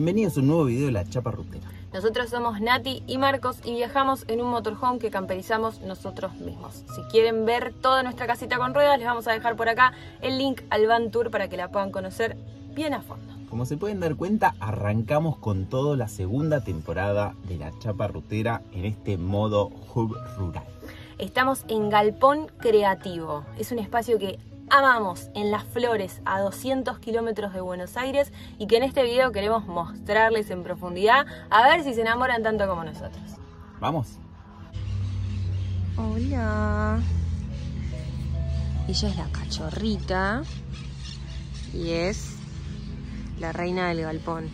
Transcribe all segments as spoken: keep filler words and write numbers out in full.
Bienvenidos a un nuevo video de La Chapa Rutera. Nosotros somos Nati y Marcos y viajamos en un motorhome que camperizamos nosotros mismos. Si quieren ver toda nuestra casita con ruedas, les vamos a dejar por acá el link al van tour para que la puedan conocer bien a fondo. Como se pueden dar cuenta, arrancamos con todo la segunda temporada de La Chapa Rutera en este modo hub rural. Estamos en Galpón Creativo. Es un espacio que amamos en Las Flores, a doscientos kilómetros de Buenos Aires, y que en este video queremos mostrarles en profundidad, a ver si se enamoran tanto como nosotros. ¿Vamos? Hola. Ella es la cachorrita y es la reina del galpón.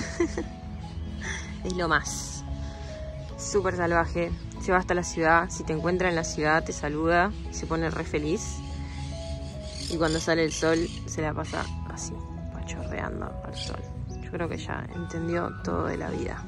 Es lo más. Súper salvaje. Se va hasta la ciudad. Si te encuentra en la ciudad, te saluda. Se pone re feliz. Y cuando sale el sol, se la pasa así, pachorreando al sol. Yo creo que ya entendió todo de la vida.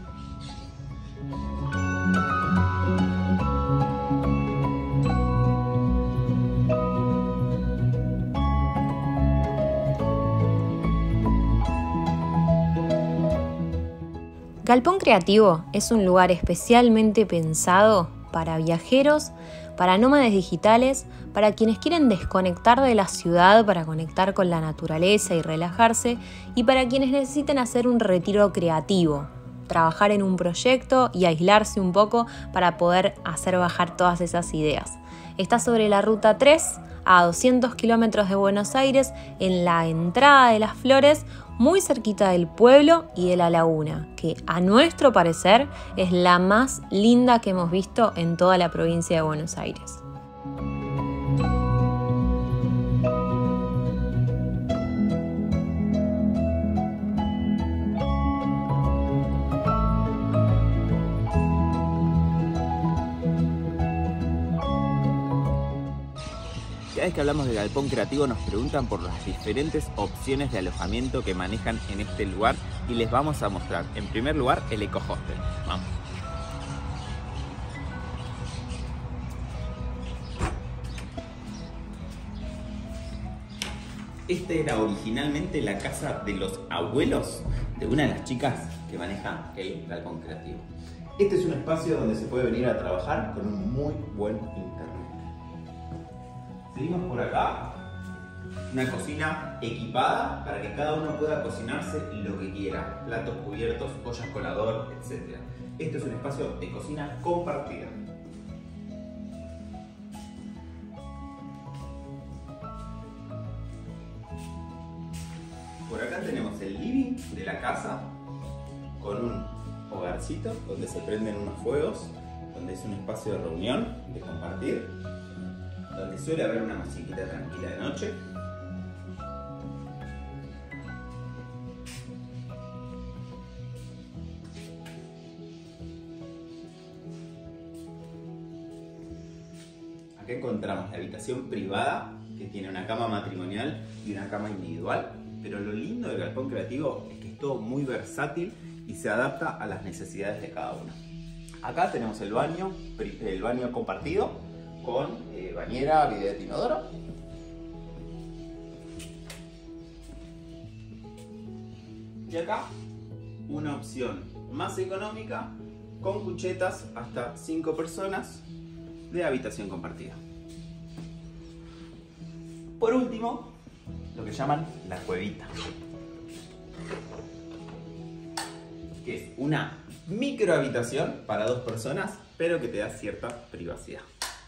Galpón Creativo es un lugar especialmente pensado para viajeros, para nómades digitales, para quienes quieren desconectar de la ciudad para conectar con la naturaleza y relajarse, y para quienes necesiten hacer un retiro creativo, trabajar en un proyecto y aislarse un poco para poder hacer bajar todas esas ideas. Está sobre la ruta tres, a doscientos kilómetros de Buenos Aires, en la entrada de Las Flores, muy cerquita del pueblo y de la laguna, que a nuestro parecer es la más linda que hemos visto en toda la provincia de Buenos Aires. Cada vez que hablamos de Galpón Creativo nos preguntan por las diferentes opciones de alojamiento que manejan en este lugar y les vamos a mostrar. En primer lugar, el Eco Hostel. Vamos. Esta era originalmente la casa de los abuelos de una de las chicas que maneja el Galpón Creativo. Este es un espacio donde se puede venir a trabajar con un muy buen internet. Seguimos por acá, una cocina equipada para que cada uno pueda cocinarse lo que quiera, platos, cubiertos, ollas colador, etcétera. Este es un espacio de cocina compartida. Por acá tenemos el living de la casa con un hogarcito donde se prenden unos fuegos, donde es un espacio de reunión, de compartir, donde suele haber una musiquita tranquila de noche. Acá encontramos la habitación privada, que tiene una cama matrimonial y una cama individual, pero lo lindo del Galpón Creativo es que es todo muy versátil y se adapta a las necesidades de cada uno. Acá tenemos el baño, el baño compartido, con eh, bañera, bidet, inodoro. Y acá una opción más económica con cuchetas hasta cinco personas de habitación compartida. Por último, lo que llaman la cuevita, que es una microhabitación para dos personas, pero que te da cierta privacidad.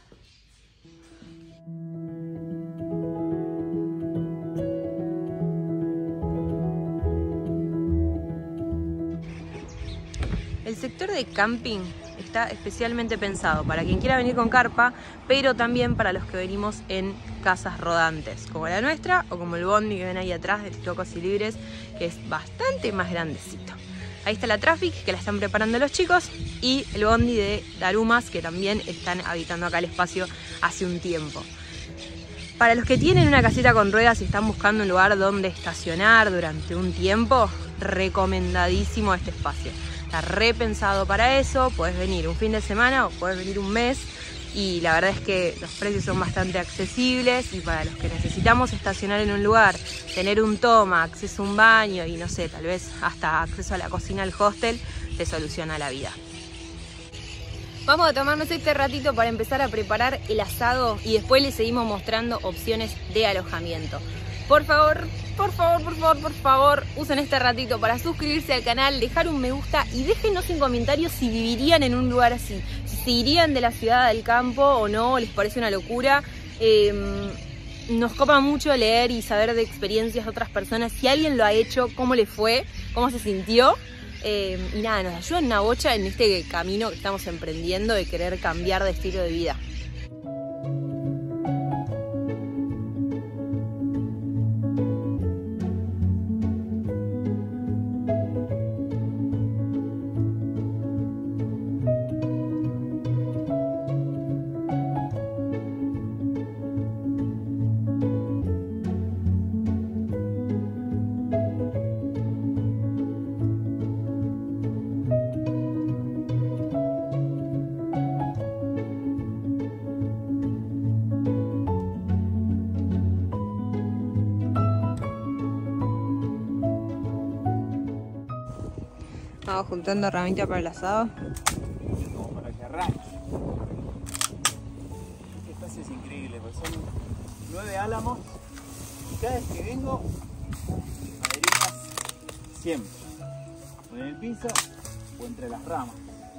El sector de camping está especialmente pensado para quien quiera venir con carpa, pero también para los que venimos en casas rodantes, como la nuestra o como el bondi que ven ahí atrás de Locos y Libres, que es bastante más grandecito. Ahí está la Traffic, que la están preparando los chicos, y el bondi de Darumas, que también están habitando acá el espacio hace un tiempo. Para los que tienen una casita con ruedas y están buscando un lugar donde estacionar durante un tiempo, recomendadísimo este espacio. Está repensado para eso, puedes venir un fin de semana o puedes venir un mes y la verdad es que los precios son bastante accesibles y para los que necesitamos estacionar en un lugar, tener un toma, acceso a un baño y no sé, tal vez hasta acceso a la cocina del hostel, te soluciona la vida. Vamos a tomarnos este ratito para empezar a preparar el asado y después les seguimos mostrando opciones de alojamiento. Por favor, por favor, por favor, por favor, usen este ratito para suscribirse al canal, dejar un me gusta y déjenos en comentarios si vivirían en un lugar así, si se irían de la ciudad al campo o no, les parece una locura. Eh, nos copa mucho leer y saber de experiencias de otras personas, si alguien lo ha hecho, cómo le fue, cómo se sintió. Eh, y nada, nos ayudan una bocha en este camino que estamos emprendiendo de querer cambiar de estilo de vida. Vamos juntando herramientas para el asado. Como para que arranque. Este espacio es increíble, porque son nueve álamos y cada vez que vengo, maderitas siempre. O en el piso o entre las ramas.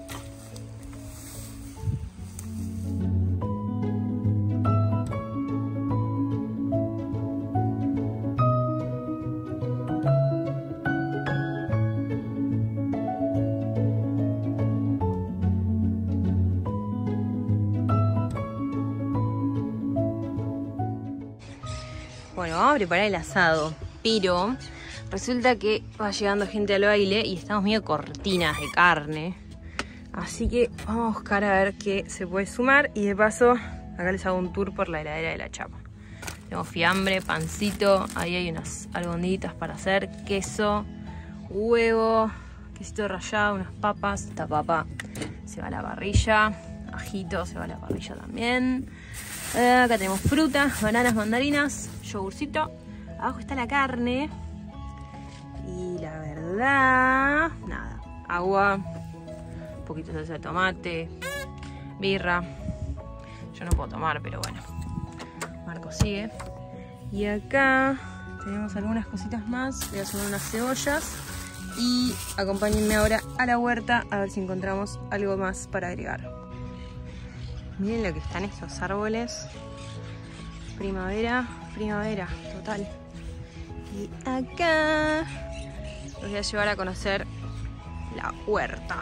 Bueno, vamos a preparar el asado, pero resulta que va llegando gente al baile y estamos medio cortinas de carne. Así que vamos a buscar a ver qué se puede sumar y de paso acá les hago un tour por la heladera de la chapa. Tengo fiambre, pancito, ahí hay unas albondiguitas para hacer, queso, huevo, quesito rallado, unas papas. Esta papa se va a la parrilla, ajito se va a la parrilla también. Acá tenemos frutas, bananas, mandarinas, yogurcito. Abajo está la carne. Y la verdad, nada. Agua, un poquito de salsa de tomate, birra. Yo no puedo tomar, pero bueno. Marco sigue. Y acá tenemos algunas cositas más. Voy a sumar unas cebollas. Y acompáñenme ahora a la huerta a ver si encontramos algo más para agregar. Miren lo que están estos árboles. Primavera, primavera, total. Y acá los voy a llevar a conocer la huerta.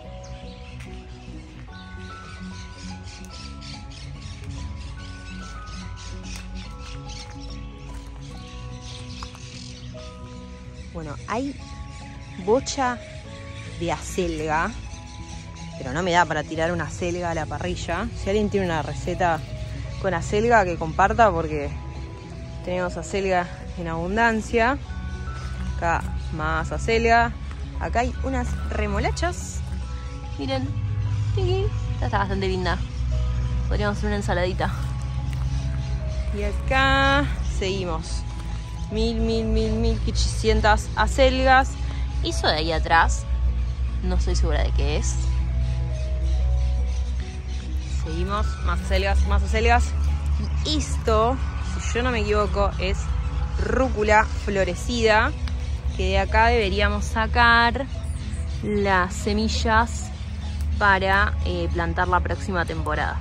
Bueno, hay bocha de acelga. Pero no me da para tirar una acelga a la parrilla. Si alguien tiene una receta con acelga, que comparta, porque tenemos acelga en abundancia. Acá más acelga. Acá hay unas remolachas. Miren. Esta está bastante linda. Podríamos hacer una ensaladita. Y acá seguimos. Mil, mil, mil, mil, quinientas acelgas. Eso de ahí atrás, no estoy segura de qué es. Seguimos, más acelgas, más acelgas. Y esto, si yo no me equivoco, es rúcula florecida, que de acá deberíamos sacar las semillas para eh, plantar la próxima temporada.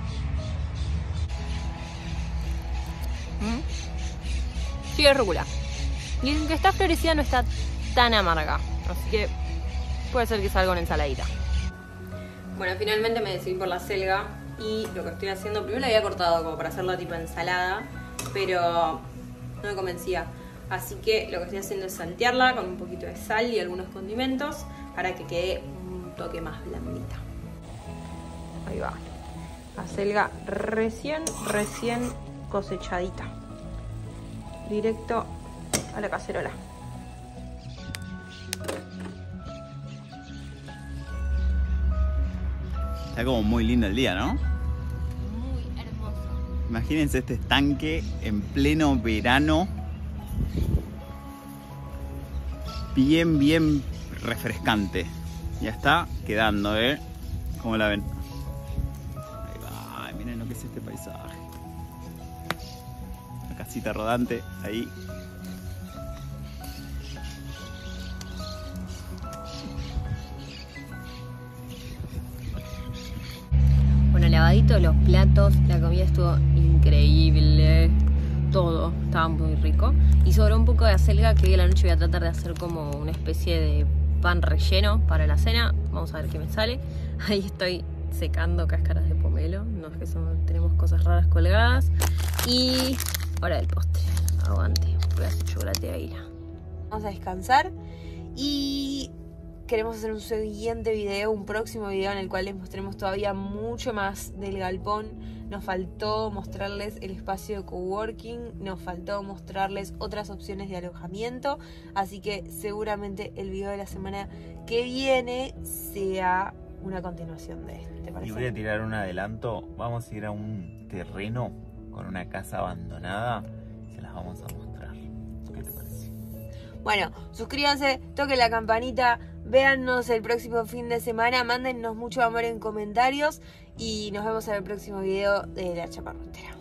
¿Mm? Sigue rúcula. Y el que está florecida no está tan amarga, así que puede ser que salga una ensaladita. Bueno, finalmente me decidí por la acelga. Y lo que estoy haciendo, primero la había cortado como para hacerla tipo ensalada, pero no me convencía. Así que lo que estoy haciendo es saltearla con un poquito de sal y algunos condimentos para que quede un toque más blandita. Ahí va. Acelga recién, recién cosechadita. Directo a la cacerola. Está como muy lindo el día, ¿no? Imagínense este estanque en pleno verano. Bien, bien refrescante. Ya está quedando, ¿eh? ¿Cómo la ven? Ahí va. Ay, miren lo que es este paisaje. La casita rodante, ahí. Bueno, lavadito los platos, la comida estuvo increíble, todo estaba muy rico. Y sobró un poco de acelga que hoy a la noche voy a tratar de hacer como una especie de pan relleno para la cena. Vamos a ver qué me sale. Ahí estoy secando cáscaras de pomelo, no es que son, tenemos cosas raras colgadas. Y hora del postre, aguante, voy a hacer chocolate de águila. Vamos a descansar y queremos hacer un siguiente video, un próximo video en el cual les mostremos todavía mucho más del galpón. Nos faltó mostrarles el espacio de coworking, nos faltó mostrarles otras opciones de alojamiento, así que seguramente el video de la semana que viene sea una continuación de este, ¿te parece? Y voy a tirar un adelanto, vamos a ir a un terreno con una casa abandonada, se las vamos a mostrar. ¿Qué te parece? Bueno, suscríbanse, toquen la campanita, véannos el próximo fin de semana, mándennos mucho amor en comentarios y nos vemos en el próximo video de La Chaparrotera.